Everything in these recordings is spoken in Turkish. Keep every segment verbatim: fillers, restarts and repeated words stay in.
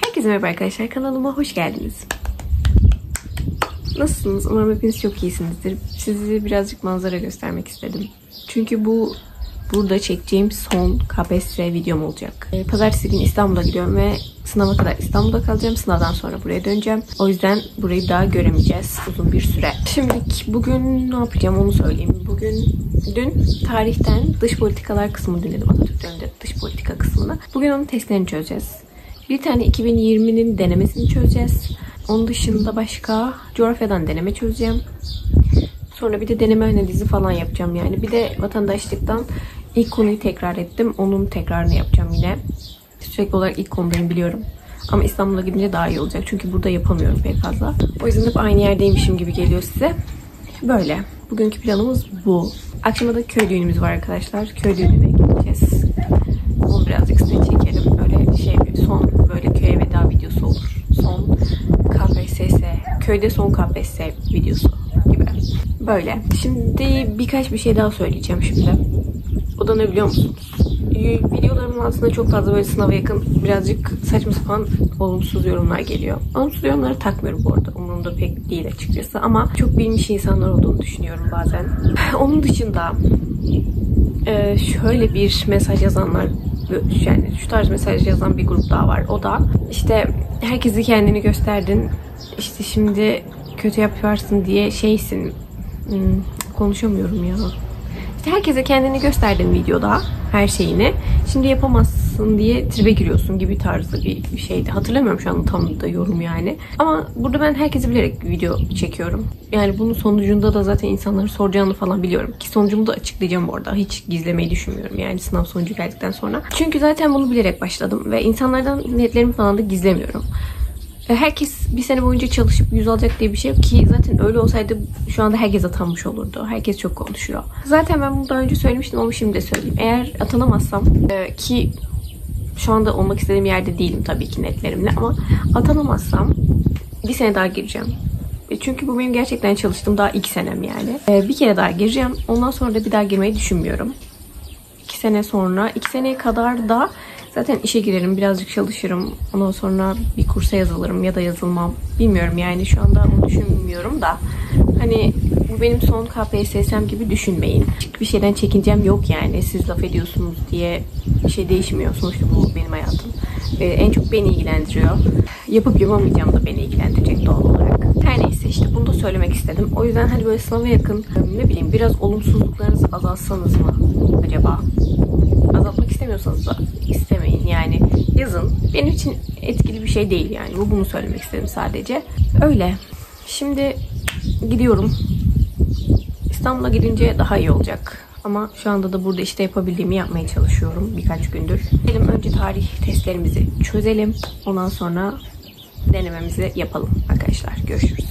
Herkese merhaba arkadaşlar, kanalıma hoş geldiniz. Nasılsınız? Umarım hepiniz çok iyisinizdir. Size birazcık manzara göstermek istedim. Çünkü bu burada çekeceğim son K P S S videom olacak. Pazartesi günü İstanbul'a gidiyorum ve sınava kadar İstanbul'da kalacağım. Sınavdan sonra buraya döneceğim. O yüzden burayı daha göremeyeceğiz uzun bir süre. Şimdi bugün ne yapacağım onu söyleyeyim. Bugün dün tarihten dış politikalar kısmını dinledim. Atatürk döneminde dış politika kısmını. Bugün onun testlerini çözeceğiz. Bir tane iki bin yirminin denemesini çözeceğiz. Onun dışında başka coğrafyadan deneme çözeceğim. Sonra bir de deneme analizi falan yapacağım yani. Bir de vatandaşlıktan ilk konuyu tekrar ettim. Onun tekrarını yapacağım yine. Sürekli olarak ilk konudayım biliyorum. Ama İstanbul'a gidince daha iyi olacak. Çünkü burada yapamıyorum pek fazla. O yüzden hep aynı yerdeymişim gibi geliyor size. Böyle. Bugünkü planımız bu. Akşama da köy düğünümüz var arkadaşlar. Köy düğününe gideceğiz. Onu birazcık size çekelim. Böyle şey son böyle köye veda videosu olur. Son K P S S. Köyde son K P S S videosu gibi. Böyle. Şimdi birkaç bir şey daha söyleyeceğim şimdi. O da ne biliyor musunuz? Videolarımın altında çok fazla böyle sınava yakın birazcık saçma sapan olumsuz yorumlar geliyor. Olumsuz yorumları takmıyorum bu arada. Umurumda pek değil açıkçası. Ama çok bilmiş insanlar olduğunu düşünüyorum bazen. Onun dışında şöyle bir mesaj yazanlar, yani şu tarz mesaj yazan bir grup daha var. O da işte herkesi kendini gösterdin. İşte şimdi kötü yaparsın diye şeysin. Hmm, konuşamıyorum ya. İşte herkese kendini gösterdin videoda, her şeyini. Şimdi yapamazsın diye tribe giriyorsun gibi tarzda bir, bir şeydi. Hatırlamıyorum şu an tam da yorum yani. Ama burada ben herkesi bilerek video çekiyorum. Yani bunun sonucunda da zaten insanların soracağını falan biliyorum. Ki sonucumu da açıklayacağım orada. Hiç gizlemeyi düşünmüyorum yani sınav sonucu geldikten sonra. Çünkü zaten bunu bilerek başladım. Ve insanlardan niyetlerimi falan da gizlemiyorum. Herkes bir sene boyunca çalışıp yüz alacak diye bir şey yok ki zaten öyle olsaydı şu anda herkes atanmış olurdu. Herkes çok konuşuyor. Zaten ben bunu daha önce söylemiştim ama şimdi de söyleyeyim. Eğer atanamazsam ki şu anda olmak istediğim yerde değilim tabii ki netlerimle ama atanamazsam bir sene daha gireceğim. Çünkü bu benim gerçekten çalıştığım daha ilk senem yani. Bir kere daha gireceğim. Ondan sonra da bir daha girmeyi düşünmüyorum. İki sene sonra, iki seneye kadar da zaten işe girerim, birazcık çalışırım. Ondan sonra bir kursa yazılırım ya da yazılmam. Bilmiyorum yani şu anda onu düşünmüyorum da. Hani bu benim son K P S S'm gibi düşünmeyin. Bir şeyden çekincem yok yani. Siz laf ediyorsunuz diye bir şey değişmiyor. Sonuçta bu benim hayatım. Ee, en çok beni ilgilendiriyor. Yapıp yapamayacağım da beni ilgilendirecek doğal olarak. Her neyse işte bunu da söylemek istedim. O yüzden hani böyle sınava yakın ne bileyim biraz olumsuzluklarınızı azaltsanız mı acaba? Azaltmak istemiyorsanız da istemeyin yani yazın. Benim için etkili bir şey değil yani. Bu bunu söylemek istedim sadece. Öyle. Şimdi gidiyorum. İstanbul'a gidince daha iyi olacak. Ama şu anda da burada işte yapabildiğimi yapmaya çalışıyorum birkaç gündür. Gidelim önce tarih testlerimizi çözelim. Ondan sonra denememizi yapalım arkadaşlar. Görüşürüz.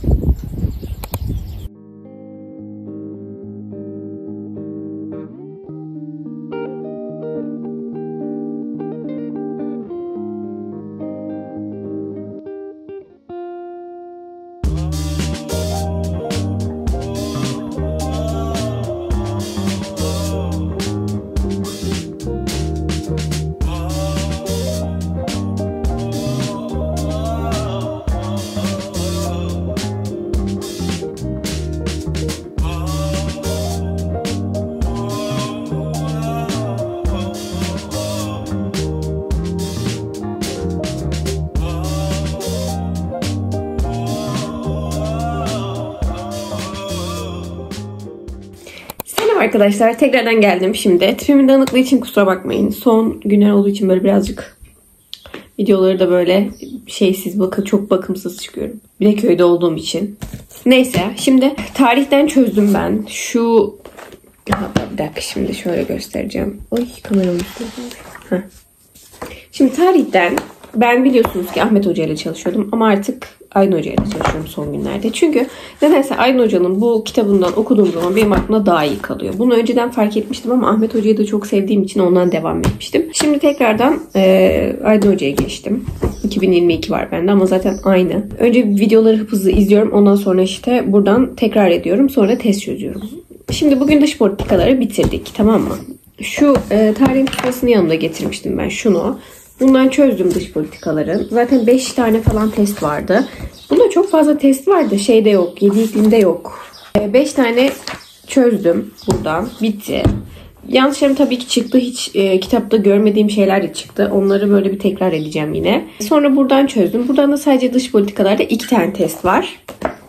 Arkadaşlar tekrardan geldim şimdi. Tipimin dağınıklığı için kusura bakmayın. Son günler olduğu için böyle birazcık videoları da böyle şeysiz, bakın çok bakımsız çıkıyorum. Bir de köyde olduğum için. Neyse şimdi tarihten çözdüm ben. Şu bir dakika şimdi şöyle göstereceğim. Oy kameramı Heh. Şimdi tarihten ben biliyorsunuz ki Ahmet Hoca ile çalışıyordum ama artık Aydın Hoca ile çalışıyorum son günlerde. Çünkü nedense Aydın Hoca'nın bu kitabından okuduğum zaman benim aklımda daha iyi kalıyor. Bunu önceden fark etmiştim ama Ahmet Hoca'yı da çok sevdiğim için ondan devam etmiştim. Şimdi tekrardan e, Aydın Hoca'ya geçtim. iki bin yirmi iki var bende ama zaten aynı. Önce videoları hızlı izliyorum. Ondan sonra işte buradan tekrar ediyorum. Sonra test çözüyorum. Şimdi bugün dış politikaları bitirdik. Tamam mı? Şu e, tarihin kitabını yanımda getirmiştim ben. Şunu. Bundan çözdüm dış politikaların. Zaten beş tane falan test vardı. Bunda çok fazla test vardı. Şeyde yok. yedi iklimde yok. beş tane çözdüm buradan. Bitti. Yanlışlarım tabii ki çıktı. Hiç e, kitapta görmediğim şeyler de çıktı. Onları böyle bir tekrar edeceğim yine. Sonra buradan çözdüm. Buradan da sadece dış politikalarda iki tane test var.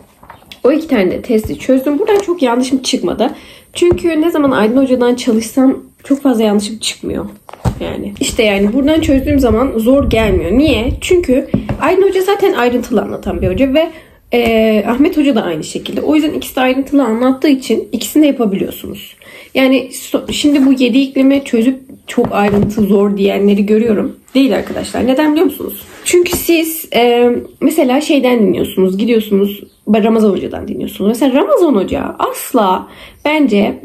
O iki tane de testi çözdüm. Buradan çok yanlışım çıkmadı. Çünkü ne zaman Aydın Hoca'dan çalışsam çok fazla yanlışım çıkmıyor. Yani işte yani buradan çözdüğüm zaman zor gelmiyor. Niye? Çünkü Aydın Hoca zaten ayrıntılı anlatan bir hoca ve e, Ahmet Hoca da aynı şekilde. O yüzden ikisi de ayrıntılı anlattığı için ikisini de yapabiliyorsunuz. Yani so- şimdi bu yedi iklimi çözüp çok ayrıntı zor diyenleri görüyorum. Değil arkadaşlar. Neden biliyor musunuz? Çünkü siz e, mesela şeyden dinliyorsunuz. Gidiyorsunuz Ramazan Hoca'dan dinliyorsunuz. Mesela Ramazan Hoca asla bence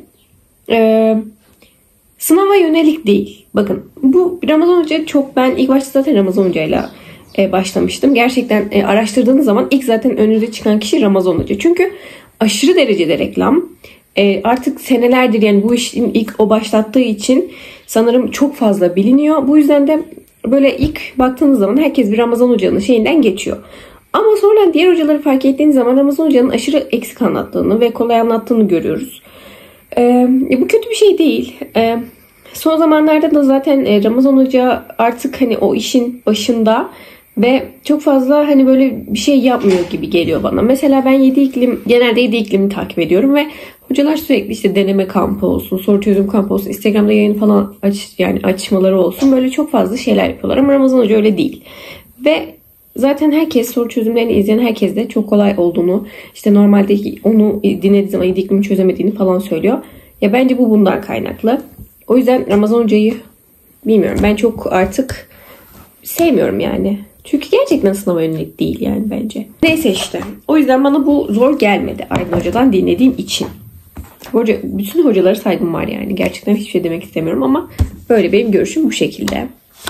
e, sınava yönelik değil. Bakın bu Ramazan Hoca çok, ben ilk başta zaten Ramazan Hoca'yla e, başlamıştım. Gerçekten e, araştırdığınız zaman ilk zaten önünüze çıkan kişi Ramazan Hoca. Çünkü aşırı derecede reklam. E, artık senelerdir yani bu işin ilk o başlattığı için sanırım çok fazla biliniyor. Bu yüzden de böyle ilk baktığınız zaman herkes bir Ramazan Hoca'nın şeyinden geçiyor. Ama sonra diğer hocaları fark ettiğiniz zaman Ramazan Hoca'nın aşırı eksik anlattığını ve kolay anlattığını görüyoruz. E, bu kötü bir şey değil. E, son zamanlarda da zaten e, Ramazan Hoca artık hani o işin başında ve çok fazla hani böyle bir şey yapmıyor gibi geliyor bana. Mesela ben yedi iklim, genelde yedi iklimi takip ediyorum ve hocalar sürekli işte deneme kampı olsun, soru çözüm kampı olsun, Instagram'da yayın falan aç, yani açmaları olsun. Böyle çok fazla şeyler yapıyorlar ama Ramazan Hoca öyle değil. Ve zaten herkes, soru çözümlerini izleyen herkes de çok kolay olduğunu, işte normalde onu dinlediği zaman yedi iklimi çözemediğini falan söylüyor. Ya bence bu bundan kaynaklı. O yüzden Ramazan Hoca'yı bilmiyorum. Ben çok artık sevmiyorum yani. Çünkü gerçekten sınava yönelik değil yani bence. Neyse işte. O yüzden bana bu zor gelmedi Aydın Hoca'dan dinlediğim için. Hoca, bütün hocalara saygım var yani. Gerçekten hiçbir şey demek istemiyorum ama böyle benim görüşüm bu şekilde.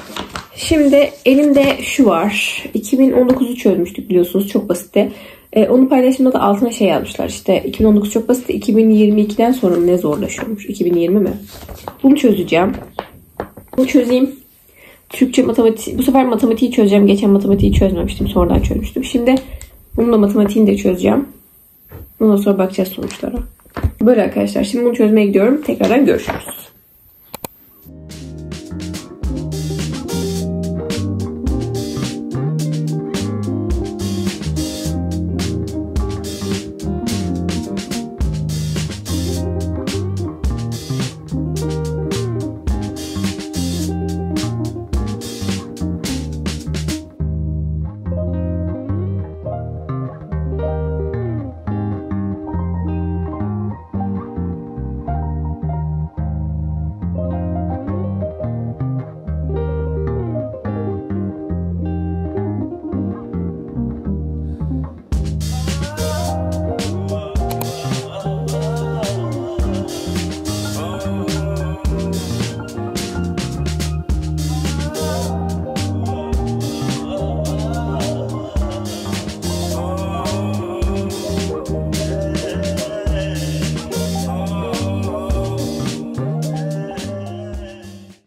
Şimdi elimde şu var. iki bin on dokuzu çözmüştük biliyorsunuz. Çok basitti. Ee, onu paylaşımda da altına şey yazmışlar. İşte iki bin on dokuz çok basit. iki bin yirmi ikiden sonra ne zorlaşıyormuş? iki bin yirmi mi? Bunu çözeceğim. Bunu çözeyim. Türkçe, matematik, bu sefer matematiği çözeceğim. Geçen matematiği çözmemiştim. Sonradan çözmüştüm. Şimdi bununla matematiğini de çözeceğim. Ondan sonra bakacağız sonuçlara. Böyle arkadaşlar. Şimdi bunu çözmeye gidiyorum. Tekrardan görüşürüz.